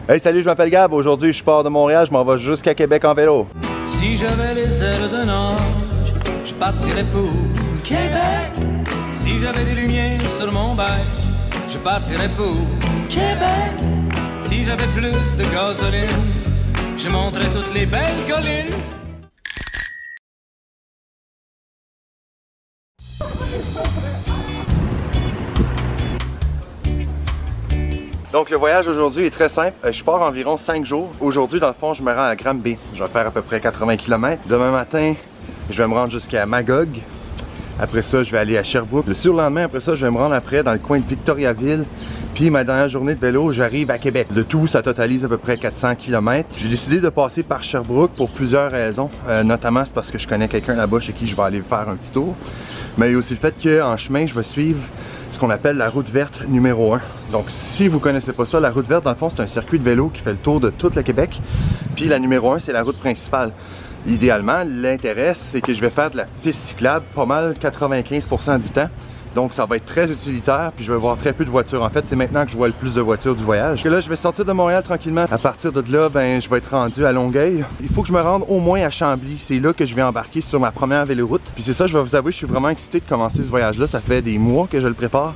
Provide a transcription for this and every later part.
Hey, salut, je m'appelle Gab. Aujourd'hui, je pars de Montréal, je m'en vais jusqu'à Québec en vélo. Si j'avais les ailes d'un ange, je partirais pour Québec. Si j'avais des lumières sur mon bail, je partirais pour Québec. Si j'avais plus de gasoline, je monterais toutes les belles collines. Donc le voyage aujourd'hui est très simple. Je pars environ 5 jours. Aujourd'hui, dans le fond, je me rends à Granby. Je vais faire à peu près 80 km. Demain matin, je vais me rendre jusqu'à Magog. Après ça, je vais aller à Sherbrooke. Le surlendemain, après ça, je vais me rendre après dans le coin de Victoriaville. Puis ma dernière journée de vélo, j'arrive à Québec. Le tout, ça totalise à peu près 400 km. J'ai décidé de passer par Sherbrooke pour plusieurs raisons. Notamment, c'est parce que je connais quelqu'un là-bas chez qui je vais aller faire un petit tour. Mais il y a aussi le fait qu'en chemin, je vais suivre ce qu'on appelle la route verte numéro 1. Donc si vous connaissez pas ça, la route verte, dans le fond, c'est un circuit de vélo qui fait le tour de tout le Québec. Puis la numéro 1, c'est la route principale. Idéalement, l'intérêt, c'est que je vais faire de la piste cyclable pas mal 95% du temps. Donc ça va être très utilitaire, puis je vais voir très peu de voitures. En fait, c'est maintenant que je vois le plus de voitures du voyage. Et là, je vais sortir de Montréal tranquillement. À partir de là, ben, je vais être rendu à Longueuil. Il faut que je me rende au moins à Chambly. C'est là que je vais embarquer sur ma première véloroute. Puis c'est ça, je vais vous avouer, je suis vraiment excité de commencer ce voyage-là. Ça fait des mois que je le prépare.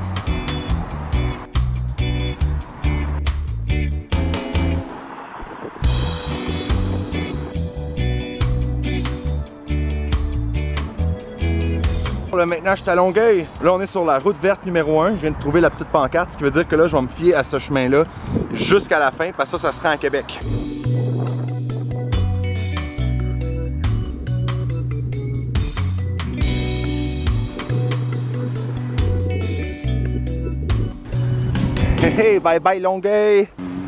Là, maintenant, je suis à Longueuil. Là, on est sur la route verte numéro 1. Je viens de trouver la petite pancarte, ce qui veut dire que là, je vais me fier à ce chemin-là jusqu'à la fin, parce que ça sera à Québec. Hey, hey, bye bye Longueuil!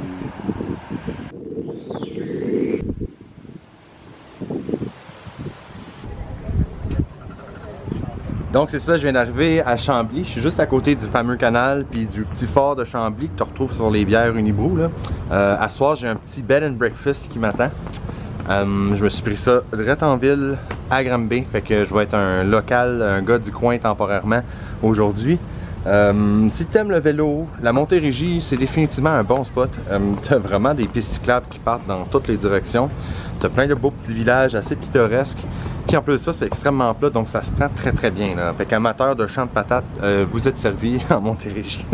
Donc c'est ça, je viens d'arriver à Chambly. Je suis juste à côté du fameux canal puis du petit fort de Chambly que tu retrouves sur les bières Unibrou. À ce soir, j'ai un petit bed and breakfast qui m'attend. Je me suis pris ça direct en ville à Granby. Fait que je vais être un local, un gars du coin temporairement aujourd'hui. Si tu aimes le vélo, la Montérégie, c'est définitivement un bon spot. Tu as vraiment des pistes cyclables qui partent dans toutes les directions. Tu as plein de beaux petits villages assez pittoresques. Puis en plus de ça, c'est extrêmement plat, donc ça se prend très très bien. Là. Fait qu'amateur de champs de patates, vous êtes servi en Montérégie.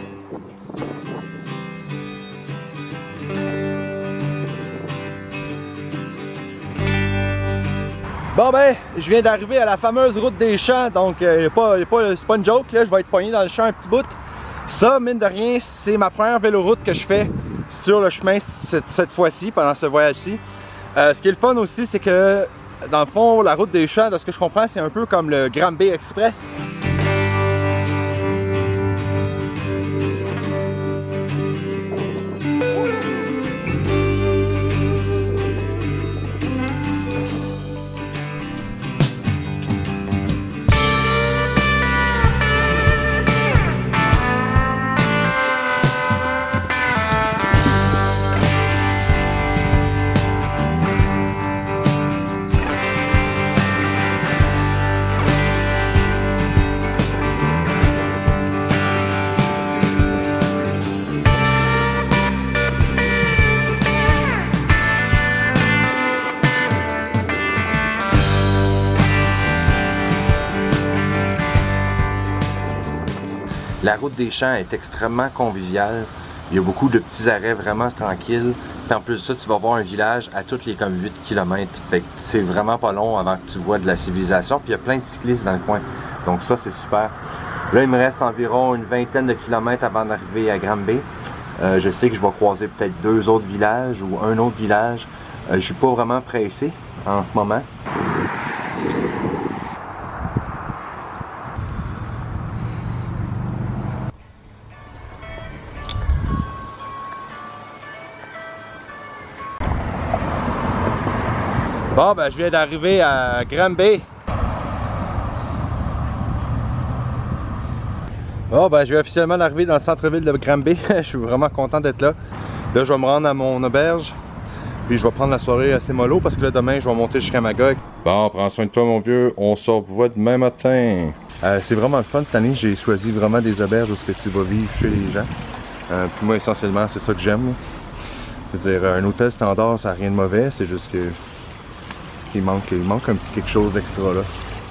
Bon ben, je viens d'arriver à la fameuse route des champs, donc c'est pas une joke, là, je vais être poigné dans le champ un petit bout. Ça, mine de rien, c'est ma première véloroute que je fais sur le chemin cette fois-ci, pendant ce voyage-ci. Ce qui est le fun aussi, c'est que dans le fond, la route des champs, de ce que je comprends, c'est un peu comme le Granby Express. La route des champs est extrêmement conviviale. Il y a beaucoup de petits arrêts vraiment tranquilles. Puis en plus de ça, tu vas voir un village à toutes les comme 8 km. Fait que c'est vraiment pas long avant que tu vois de la civilisation. Puis il y a plein de cyclistes dans le coin. Donc ça, c'est super. Là, il me reste environ une vingtaine de kilomètres avant d'arriver à Granby. Je sais que je vais croiser peut-être 2 autres villages ou un autre village. Je suis pas vraiment pressé en ce moment. Bon, ben je viens d'arriver à Granby. Bon, ben je vais officiellement arriver dans le centre-ville de Granby. Je suis vraiment content d'être là. Là, je vais me rendre à mon auberge. Puis je vais prendre la soirée assez mollo parce que là, demain, je vais monter jusqu'à Magog. Bon, prends soin de toi, mon vieux. On se revoit demain matin. C'est vraiment le fun cette année. J'ai choisi vraiment des auberges où tu vas vivre chez les gens. Puis moi, essentiellement, c'est ça que j'aime. Je veux dire, un hôtel standard, ça n'a rien de mauvais, c'est juste que il manque un petit quelque chose d'extra là.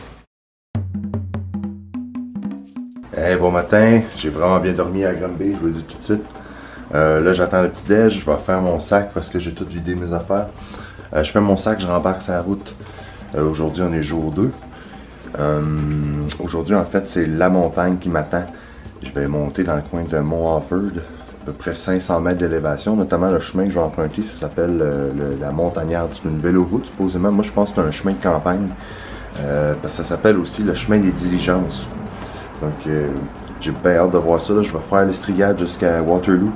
Hey, bon matin, j'ai vraiment bien dormi à Granby, je vous le dis tout de suite. Là j'attends le petit déj, je vais faire mon sac parce que j'ai tout vidé mes affaires. Je fais mon sac, je rembarque sur la route. Aujourd'hui on est jour 2. Aujourd'hui en fait c'est la montagne qui m'attend. Je vais monter dans le coin de Mont Offord, à peu près 500 mètres d'élévation, notamment le chemin que je vais emprunter, ça s'appelle la Montagnarde. C'est une véloroute supposément, moi je pense que c'est un chemin de campagne, parce que ça s'appelle aussi le chemin des diligences. Donc j'ai bien hâte de voir ça, là. Je vais faire l'estrigade jusqu'à Waterloo.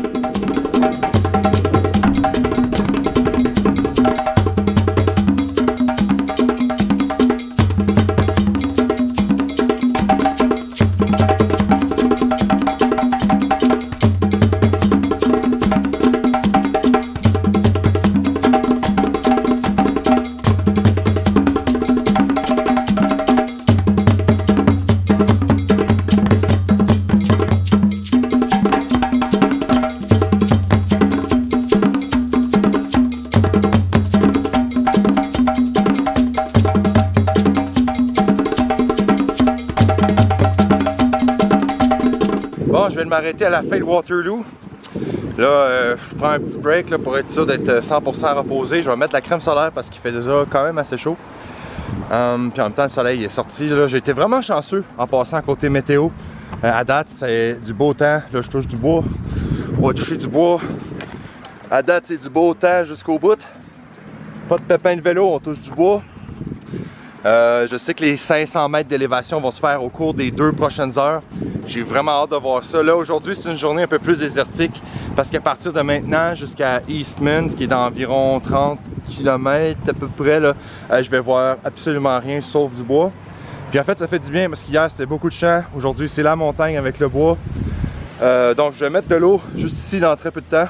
Bon, je vais m'arrêter à la fin de Waterloo. Là, je prends un petit break là, pour être sûr d'être 100% reposé. Je vais mettre la crème solaire parce qu'il fait déjà quand même assez chaud. Puis en même temps, le soleil est sorti. J'ai été vraiment chanceux en passant à côté météo. À date, c'est du beau temps. Là, je touche du bois. On va toucher du bois. À date, c'est du beau temps jusqu'au bout. Pas de pépins de vélo, on touche du bois. Je sais que les 500 mètres d'élévation vont se faire au cours des 2 prochaines heures. J'ai vraiment hâte de voir ça. Là, aujourd'hui, c'est une journée un peu plus désertique parce qu'à partir de maintenant jusqu'à Eastman, qui est d'environ 30 km à peu près, là, je vais voir absolument rien sauf du bois. Puis en fait, ça fait du bien parce qu'hier, c'était beaucoup de champs. Aujourd'hui, c'est la montagne avec le bois. Donc, je vais mettre de l'eau juste ici dans très peu de temps.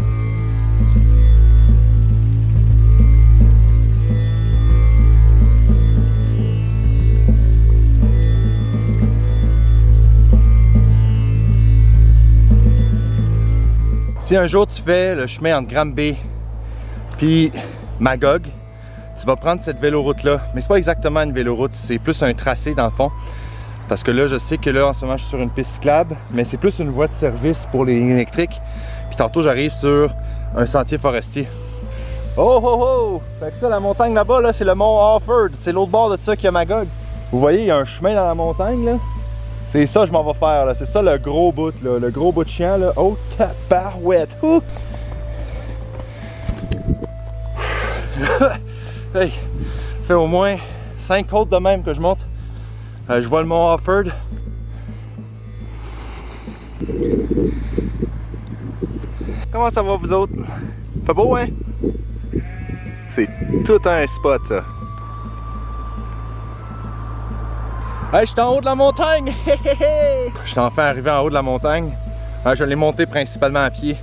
Si un jour tu fais le chemin entre Granby puis Magog, tu vas prendre cette véloroute là. Mais c'est pas exactement une véloroute, c'est plus un tracé dans le fond. Parce que là, je sais que là, en ce moment, je suis sur une piste cyclable, mais c'est plus une voie de service pour les lignes électriques. Puis tantôt, j'arrive sur un sentier forestier. Oh oh oh! Fait que ça, la montagne là-bas, là, c'est le mont Offord. C'est l'autre bord de ça qu'il y a Magog. Vous voyez, il y a un chemin dans la montagne là. C'est ça que je m'en vais faire, là. C'est ça le gros bout, là. Le gros bout de chien, là. Oh, tabarouette! Hey, fait au moins 5 côtes de même que je monte. Je vois le mont Offord. Comment ça va, vous autres? Pas beau, hein? C'est tout un spot, ça. Hey, je suis en haut de la montagne! Je suis enfin arrivé en haut de la montagne. Je l'ai monté principalement à pied.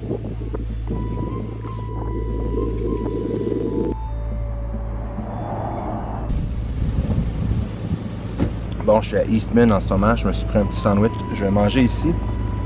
Bon, je suis à Eastman en ce moment. Je me suis pris un petit sandwich. Je vais manger ici.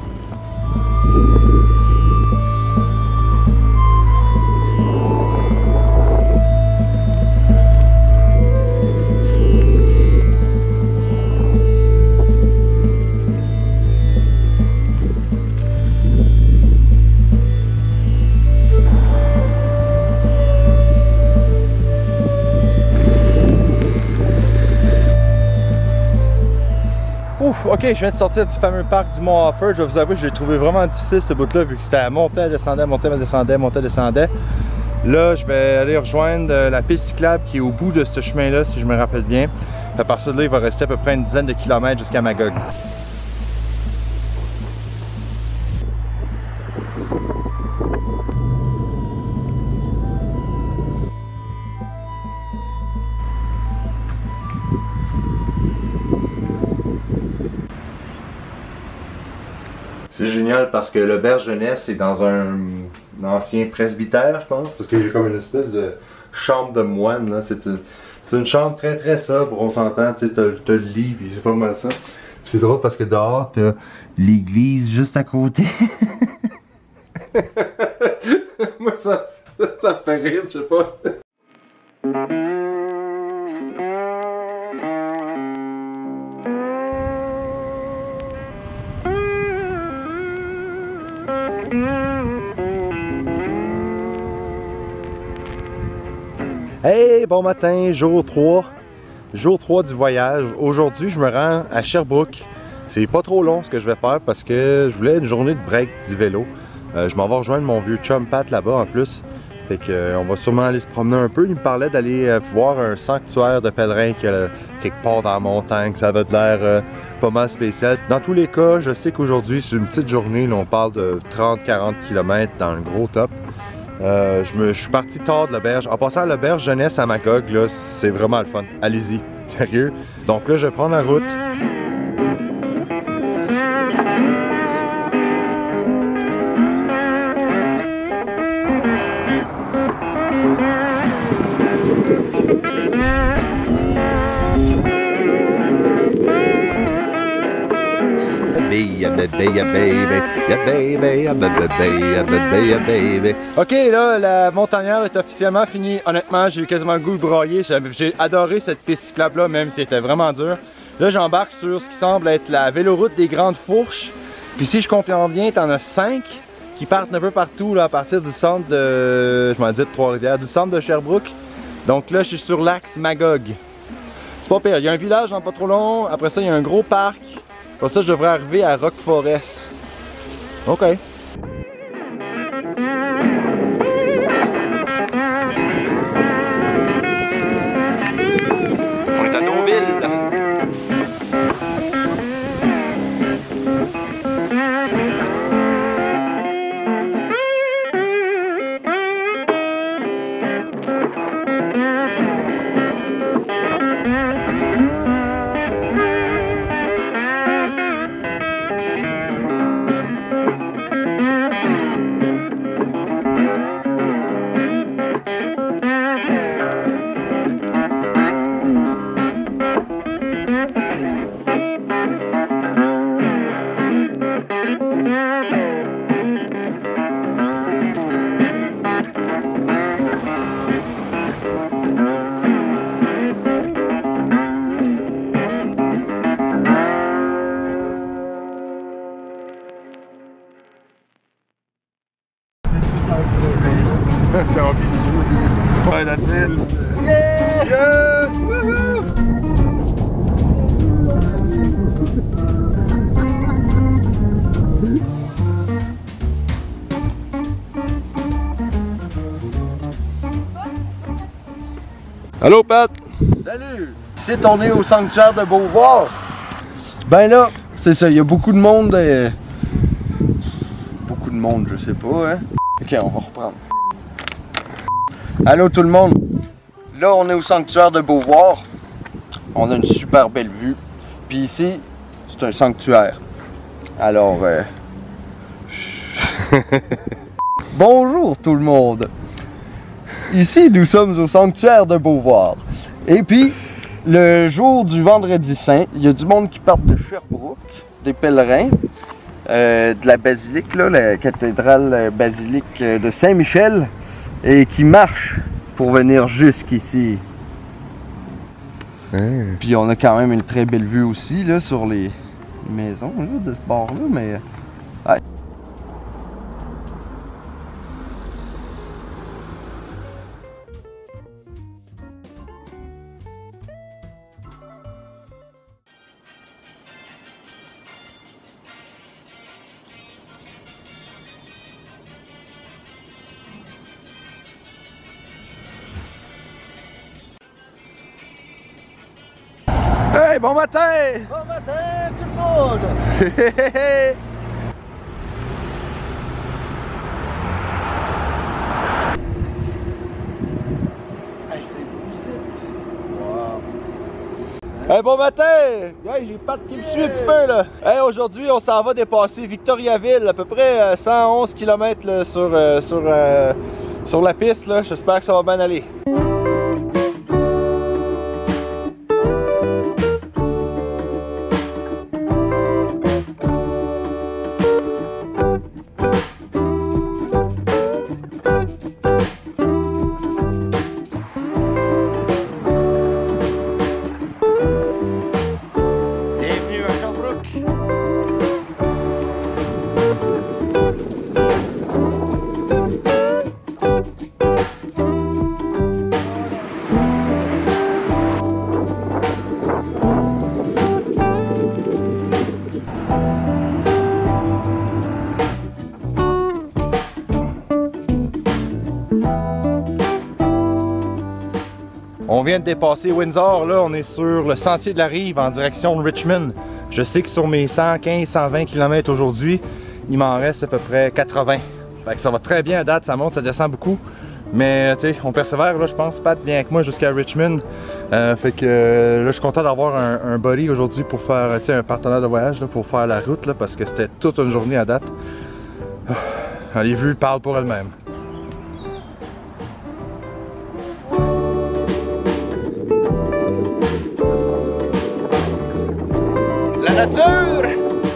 Ouf, ok, je viens de sortir du fameux parc du Mont Offord. Je vais vous avouer que je l'ai trouvé vraiment difficile ce bout-là, vu que c'était à monter, à descendre, monter, descendait, monter, descendait. Là, je vais aller rejoindre la piste cyclable qui est au bout de ce chemin-là, si je me rappelle bien. À partir de là, il va rester à peu près une dizaine de kilomètres jusqu'à Magog. C'est génial parce que l'auberge jeunesse est dans un ancien presbytère, je pense, parce que j'ai comme une espèce de chambre de moine, là. C'est une chambre très très sobre, on s'entend, tu sais, t'as le lit, puis c'est pas mal ça. C'est drôle parce que dehors, t'as l'église juste à côté. Moi, ça me fait rire, je sais pas. Hey, bon matin, jour 3. Jour 3 du voyage. Aujourd'hui, je me rends à Sherbrooke. C'est pas trop long ce que je vais faire parce que je voulais une journée de break du vélo. Je m'en vais rejoindre mon vieux chum Pat là-bas en plus. Fait que, on va sûrement aller se promener un peu. Il me parlait d'aller voir un sanctuaire de pèlerins qui est quelque part dans la montagne. Ça avait de l'air pas mal spécial. Dans tous les cas, je sais qu'aujourd'hui, c'est une petite journée. Là, on parle de 30-40 km dans le gros top. Je suis parti tard de l'auberge. En passant à l'auberge jeunesse à Magog, là, c'est vraiment le fun. Allez-y, sérieux. Donc là, je vais prendre la route. Ok, là, la montagnole est officiellement finie. Honnêtement, j'ai eu quasiment le goût de broyer. J'ai adoré cette piste cyclable-là, même si c'était vraiment dur. Là, j'embarque sur ce qui semble être la véloroute des Grandes Fourches. Puis si je comprends bien, t'en as 5 qui partent un peu partout là, à partir du centre de... Je m'en dis de Trois-Rivières, du centre de Sherbrooke. Donc là, je suis sur l'axe Magog. C'est pas pire. Il y a un village dans pas trop long. Après ça, il y a un gros parc. Pour ça, je devrais arriver à Rock Forest. OK. On est à Deauville. C'est ambitieux. Ouais, that's it. Yeah! Yeah! Woohoo! Allô, Pat? Salut! Ici, on est au sanctuaire de Beauvoir. Ben là, c'est ça, il y a beaucoup de monde. Beaucoup de monde, je sais pas, hein? Ok, on va reprendre. Allô tout le monde! Là, on est au sanctuaire de Beauvoir. On a une super belle vue. Puis ici, c'est un sanctuaire. Alors, bonjour tout le monde! Ici, nous sommes au sanctuaire de Beauvoir. Et puis, le jour du Vendredi Saint, il y a du monde qui part de Sherbrooke, des pèlerins, de la basilique, là, la cathédrale basilique de Saint-Michel, et qui marche pour venir jusqu'ici. Puis on a quand même une très belle vue aussi là, sur les maisons là, de ce bord-là, mais... Ouais. Hey, bon matin! Bon matin tout le monde! Hey, c'est beau, c'est... Wow! Hey, bon matin! Hey, j'ai Pat qui me suit un petit peu là! Hey, aujourd'hui, on s'en va dépasser Victoriaville, à peu près 111 km là, sur la piste là. J'espère que ça va bien aller. On vient de dépasser Windsor, là on est sur le sentier de la Rive en direction de Richmond. Je sais que sur mes 115-120 km aujourd'hui, il m'en reste à peu près 80. Fait que ça va très bien à date, ça monte, ça descend beaucoup. Mais tu sais, on persévère là, je pense. Pat vient avec moi jusqu'à Richmond. Fait que là, je suis content d'avoir un buddy aujourd'hui pour faire, tu sais, un partenaire de voyage là, pour faire la route là, parce que c'était toute une journée à date. Les vues parlent pour elles-mêmes. La nature!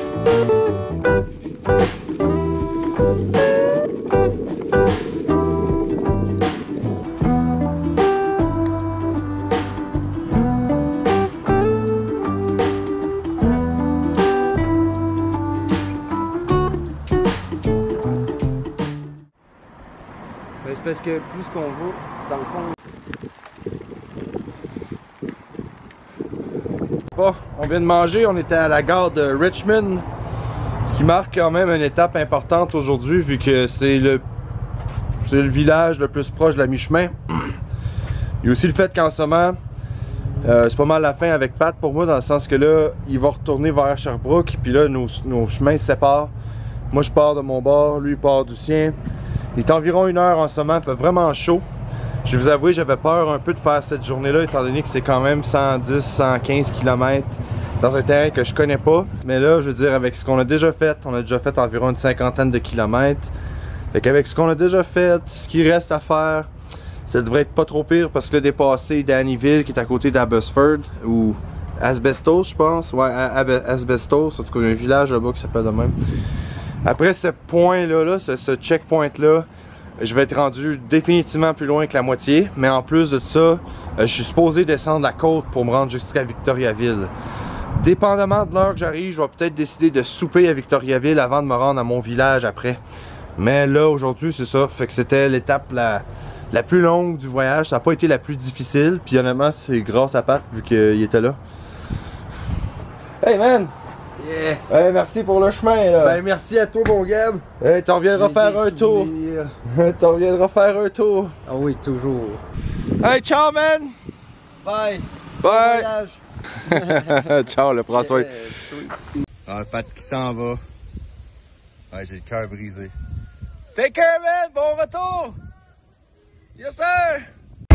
C'est parce que plus qu'on va, dans le fond... Bon, on vient de manger, on était à la gare de Richmond, ce qui marque quand même une étape importante aujourd'hui vu que c'est le village le plus proche de la mi-chemin. Il y a aussi le fait qu'en ce moment, c'est pas mal la fin avec Pat pour moi, dans le sens que là, il va retourner vers Sherbrooke, puis là, nos chemins se séparent. Moi, je pars de mon bord, lui, il part du sien. Il est environ 1 heure en ce moment, il fait vraiment chaud. Je vais vous avouer, j'avais peur un peu de faire cette journée-là, étant donné que c'est quand même 110-115 km dans un terrain que je connais pas. Mais là, je veux dire, avec ce qu'on a déjà fait, on a déjà fait environ une 50aine de kilomètres. Fait qu'avec ce qu'on a déjà fait, ce qui reste à faire, ça devrait être pas trop pire parce que là, dépasser Dannyville, qui est à côté d'Abbotsford, ou Asbestos, je pense. Ouais, Asbestos, en tout cas, il y a un village là-bas qui s'appelle de même. Après ce point-là, ce checkpoint-là, je vais être rendu définitivement plus loin que la moitié. Mais en plus de ça, je suis supposé descendre la côte pour me rendre jusqu'à Victoriaville. Dépendamment de l'heure que j'arrive, je vais peut-être décider de souper à Victoriaville avant de me rendre à mon village après. Mais là, aujourd'hui, c'est ça. Fait que c'était l'étape la plus longue du voyage. Ça n'a pas été la plus difficile. Puis honnêtement, c'est grâce à Pat, vu qu'il était là. Hey man! Yes! Hey, merci pour le chemin là! Ben merci à toi mon Gab! Hey, t'en reviendras faire un tour! T'en reviendras faire un tour! Ah oui, toujours! Hey, ciao man! Bye! Bye! Voyage. Ciao, le prends soin! Yes. Ah, Pat qui s'en va. Ouais, j'ai le cœur brisé. Take care man! Bon retour! Yes sir!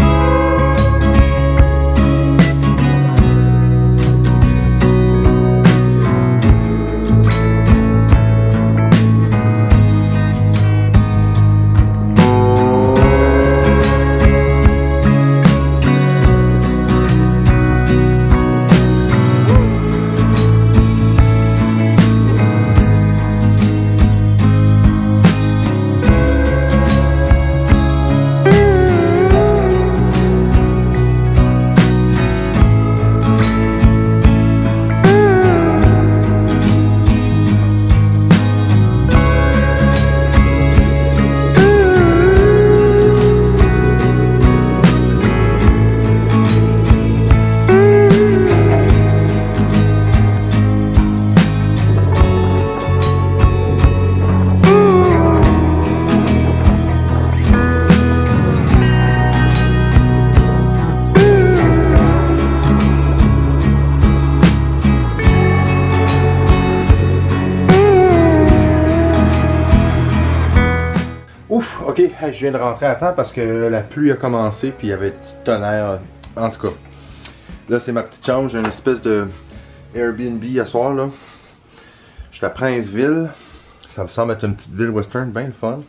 Ouf, ok, hey, je viens de rentrer à temps parce que la pluie a commencé puis il y avait du tonnerre. En tout cas, là c'est ma petite chambre, j'ai une espèce de Airbnb à soir là. Je suis à Princeville, ça me semble être une petite ville western, bien le fun.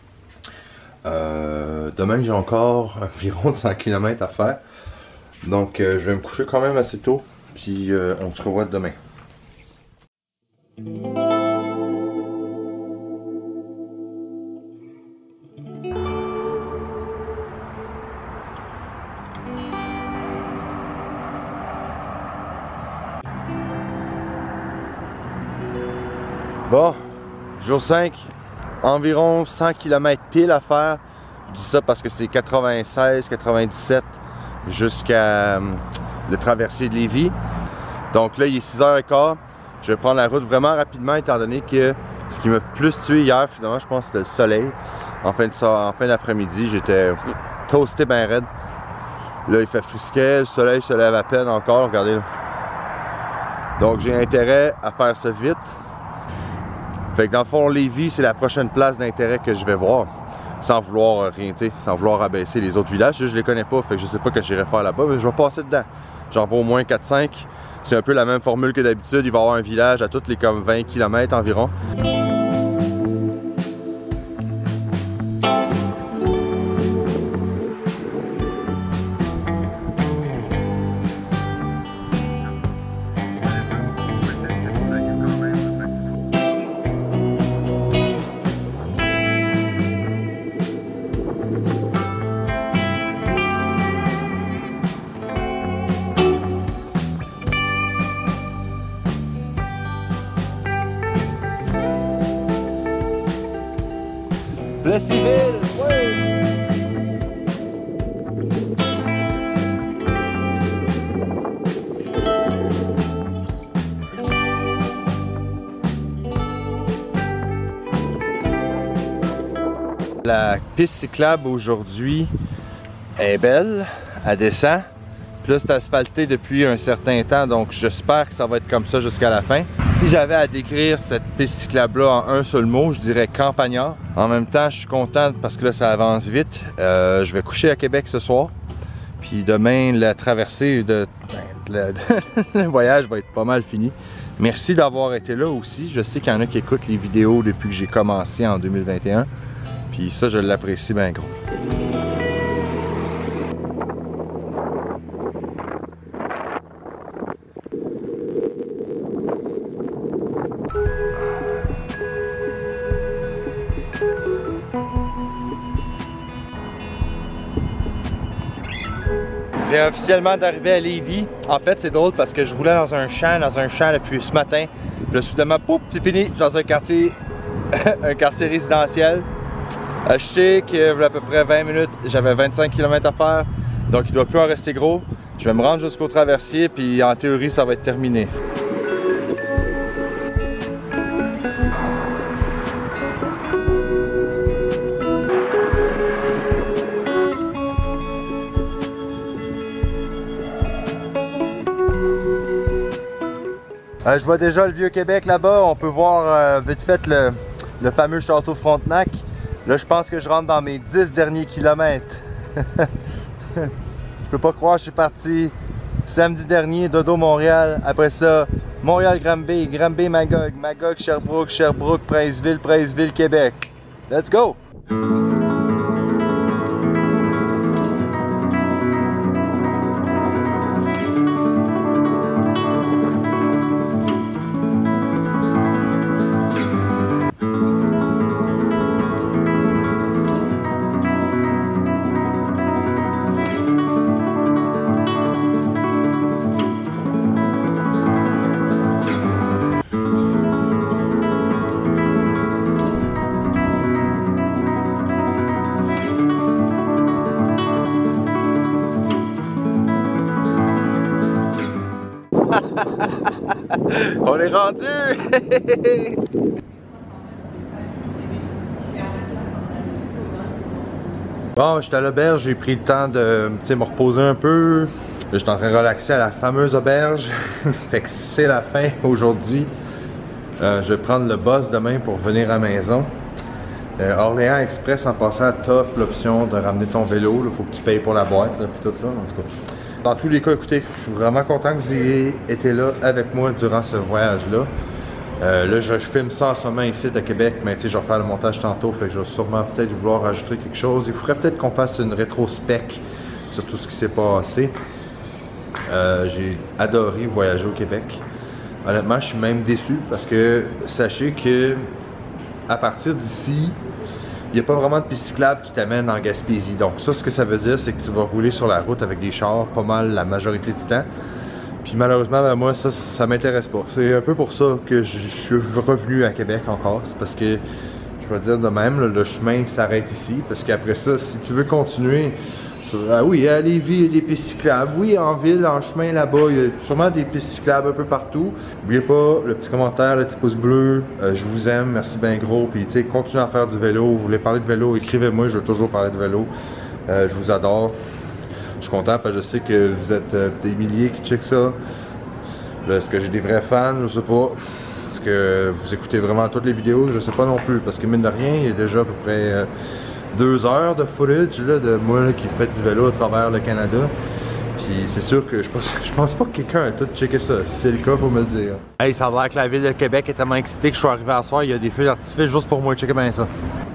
Demain j'ai encore environ 100 km à faire. Donc je vais me coucher quand même assez tôt, puis on se revoit demain. Bon, jour 5, environ 100 km pile à faire. Je dis ça parce que c'est 96, 97 jusqu'à le traversier de Lévis. Donc là, il est 6h15. Je vais prendre la route vraiment rapidement étant donné que ce qui m'a plus tué hier, finalement, je pense, c'était le soleil. en fin d'après-midi, j'étais toasté ben raide. Là, il fait frisquet, le soleil se lève à peine encore, regardez là. Donc, j'ai intérêt à faire ça vite. Fait que dans le fond, Lévis, c'est la prochaine place d'intérêt que je vais voir. Sans vouloir rien, tu sais, sans vouloir abaisser les autres villages. Je les connais pas, fait que je sais pas que j'irai faire là-bas, mais je vais passer dedans. J'en vais au moins 4-5. C'est un peu la même formule que d'habitude. Il va y avoir un village à tous les comme 20 km environ. Plessisville, oui! La piste cyclable aujourd'hui est belle, elle descend. Puis là, c'est asphalté depuis un certain temps, donc j'espère que ça va être comme ça jusqu'à la fin. Si j'avais à décrire cette piste cyclable-là en un seul mot, je dirais campagnard. En même temps, je suis content parce que là, ça avance vite. Je vais coucher à Québec ce soir. Puis demain, la traversée le voyage va être pas mal fini. Merci d'avoir été là aussi. Je sais qu'il y en a qui écoutent les vidéos depuis que j'ai commencé en 2021. Puis ça, je l'apprécie bien gros. Je viens officiellement d'arriver à Lévis. En fait, c'est drôle parce que je roulais dans un champ depuis ce matin. Puis là, soudainement, pouf, c'est fini, dans un quartier, un quartier résidentiel. Je sais qu'il y a à peu près 20 minutes, j'avais 25 km à faire, donc il ne doit plus en rester gros. Je vais me rendre jusqu'au traversier, puis en théorie, ça va être terminé. Je vois déjà le Vieux-Québec là-bas. On peut voir vite fait le fameux château Frontenac. Là, je pense que je rentre dans mes 10 derniers kilomètres. Je peux pas croire, je suis parti samedi dernier, dodo Montréal. Après ça, Montréal-Granby, Granby-Magog, Magog-Sherbrooke, Sherbrooke-Princeville, Princeville-Québec. Let's go! On est rendu! Bon, j'étais à l'auberge, j'ai pris le temps de me reposer un peu. Là, j'étais en train de relaxer à la fameuse auberge. Fait que c'est la fin aujourd'hui. Je vais prendre le bus demain pour venir à la maison. Orléans Express, en passant, t'offre l'option de ramener ton vélo. Il faut que tu payes pour la boîte, là, puis tout là, en tout cas. Dans tous les cas, écoutez, je suis vraiment content que vous ayez été là avec moi durant ce voyage-là. Là, je filme ça en ce moment ici à Québec, mais tu sais, je vais faire le montage tantôt, fait que je vais sûrement peut-être vouloir rajouter quelque chose. Il faudrait peut-être qu'on fasse une rétrospect sur tout ce qui s'est passé. J'ai adoré voyager au Québec. Honnêtement, je suis même déçu parce que sachez que à partir d'ici, il n'y a pas vraiment de piste cyclable qui t'amène en Gaspésie. Donc ça, ce que ça veut dire, c'est que tu vas rouler sur la route avec des chars pas mal la majorité du temps. Puis malheureusement, ben, moi, ça m'intéresse pas. C'est un peu pour ça que je suis revenu à Québec encore. C'est parce que je je vais dire de même, là, le chemin s'arrête ici, parce qu'après ça, si tu veux continuer, oui, à Lévis, il y a des pistes cyclables. Oui, en ville, en chemin là-bas, il y a sûrement des pistes cyclables un peu partout. N'oubliez pas le petit commentaire, le petit pouce bleu. Je vous aime, merci bien gros. Puis, tu sais, continuez à faire du vélo. Vous voulez parler de vélo, écrivez-moi, je veux toujours parler de vélo. Je vous adore. Je suis content parce que je sais que vous êtes des milliers qui checkent ça. Est-ce que j'ai des vrais fans? Je sais pas. Est-ce que vous écoutez vraiment toutes les vidéos? Je sais pas non plus. Parce que mine de rien, il y a déjà à peu près 2 heures de footage là, de moi là, qui fait du vélo à travers le Canada. Puis c'est sûr que je pense pas que quelqu'un a tout checké ça. Si c'est le cas, faut me le dire. Hey, ça a l'air que la ville de Québec est tellement excitée que je suis arrivé à soir. Il y a des feux d'artifice juste pour moi. Checkez bien ça.